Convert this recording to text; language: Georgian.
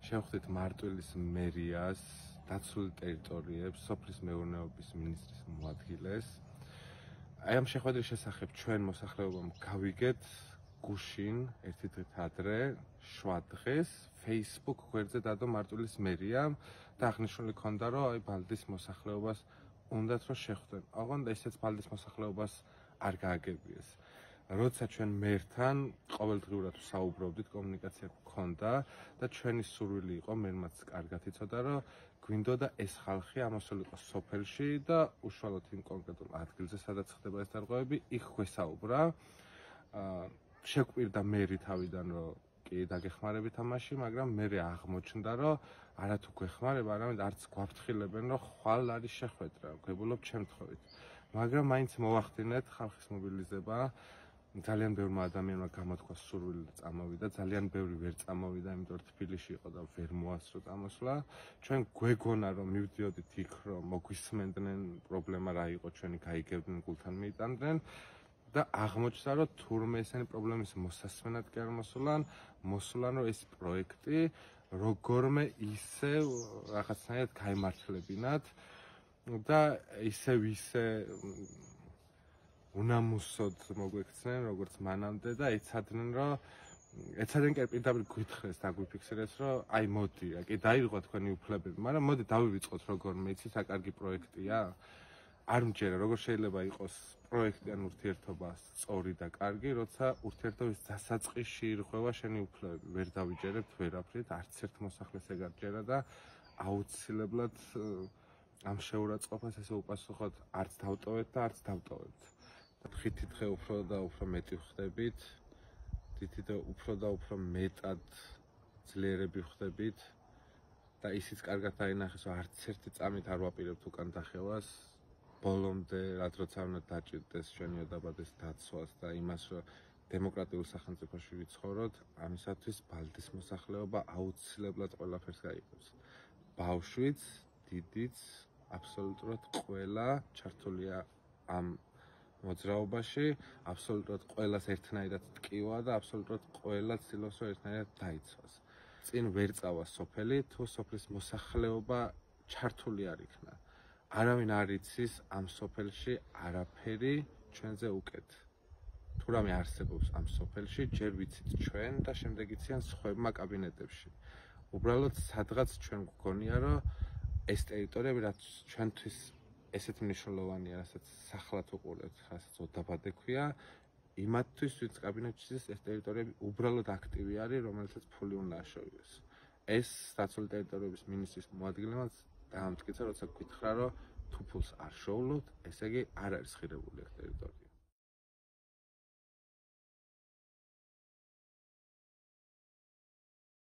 შევხვდით მარტვილის მერიას, დაცულ ტერიტორიებს, სოფლის მეურნეობის მინისტრის მოადგილეს. აი ამ შეხვედრის შესახებ ჩვენ მოსახლეობამ გავიგეთ გუშინ ერთი დღით ადრე, შვა დღეს, Facebook გვერდზე დადო მარტვილის მერიამ და აღნიშნული ქონდა, რომ აი ბალდის მოსახლეობას უნდათ რომ შეხვდნენ. ოღონდ ესეც ბალდის მოსახლეობას არ გააგებიეს. როცა ჩვენ მერთან ყოველდღიურად საუბრობდით, კომუნიკაცია გქონდა და ჩვენი სურვილი იყო, მერმაც კარგად იცოდა, რომ გვინდოდა ეს ხალხი ამოსულიყო სოფელში და უშუალოდ იმ კონკრეტულ ადგილზე, სადაც ხდება ეს დარღვევები, იქ გვესაუბრა. შეგვპირდა მერი თავიდან, რომ კი დაგეხმარებით ამაში, მაგრამ მერე აღმოჩნდა, რომ არათუ გვეხმარება, არამედ არც გვაფრთხილებენ, რომ ხვალ არის შეხვედრა, გვებულობ შემთხვევით. მაგრამ მაინც მოვახდინეთ ხალხის მობილიზება. ძალიან ბევრმა ადამიანმა გამოთქვა სურვილი და წამოვიდა, ძალიან ბევრი ვერ წამოვიდა, იმიტომ რომ თბილისში იყო და ვერ მოასწრო წამოსვლა. ჩვენ გვეგონა, რომ მივდიოდით იქ, რომ მოგვისმენდნენ, პრობლემა რა იყო, ჩვენი გაიგებდნენ, გულთან მიიტანდნენ და აღმოჩნდა, რომ თურმე ესენი პრობლემის მოსასმენად კი არ მოსულან, რომ ეს პროექტი როგორმე ისევ რაღაცნაირად გაემართლებინათ და ისევ უნამუსოდ მოგვექცნენ, როგორც მანამდე და ეცადნენ, რომ ეცადნენ კი პირდაპირ გვითხრეს და გვიფიქსირეს, რომ აი მოდი, კი დაირღვა თქვენი უფლებები, მაგრამ მოდი დავივიწყოთ როგორმე, იცით რა კარგი პროექტია. არ მჯერა, როგორ შეიძლება იყოს პროექტი ან ურთიერთობა სწორი და კარგი, როცა ურთიერთობის დასაწყისში ირღვევა შენი უფლებები. ვერ დავიჯერებთ ვერაფრით, არც ერთ მოსახლეს ეგ არ ჯერა და აუცილებლად ამ შეურაცხყოფას ესე უპასუხოთ, არც დავტოვეთ და არც დავტოვებთ. ხითი დღე უფრო და უფრო მეტი ვხდებით, თითი და უფრო მეტად ძლიერები ვხდებით და ისიც კარგად დაინახეს, რომ არც ერთი წამით არ ვაპირებთ უკან დახევას, ბოლომდე რაც როცა უნდა დაჭირდეს ჩვენი ოდაბადეს დაცვას და იმას, რომ დემოკრატიულ სახელმწიფოში ვიცხოვროთ, ამისათვის ბალდის მოსახლეობა აუცილებლად ყველაფერს გაიგებს. ბავშვიც, დიდიც, აბსოლუტურად ყველა ჩართულია ამ მოძრაობაში, აბსოლუტურად ყველას ერთნაირად ტკივა და აბსოლუტურად ყველა ცდილობს, რომ ერთნაირად დაიცვას. წინ ვერ წავა სოფელი, თუ სოფლის მოსახლეობა ჩართული არ იქნა. არავინ არ იცის ამ სოფელში არაფერი ჩვენზე უკეთ. თუ რამე არსებობს ამ სოფელში, ჯერ ვიცით ჩვენ და შემდეგ იციან სხვებმა კაბინეტებში. უბრალოდ სადღაც ჩვენ გვგონია, რომ ეს ტერიტორიები, რაც ჩვენთვის ესეთ მნიშვნელოვანია, რასაც სახლად უყურებთ, რასაც ოდაბადე ქვია, იმათთვის ვინც კაბინეტში ის ტერიტორიები უბრალოდ აქტივი არის, რომელსაც ფული უნდა აღშოვიდეს. ეს დაცული ტერიტორიების მინისტრის მოადგილემაც დაამტკიცა, როცა გითხრა, რომ თუ ფულს არ შოვლოთ, ესე იგი არ არის ღირებული ეს ტერიტორია.